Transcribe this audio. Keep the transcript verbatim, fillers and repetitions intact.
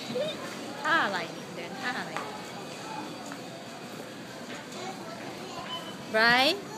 ท่าอะไรนี่เดินท่าอะไรไบรท์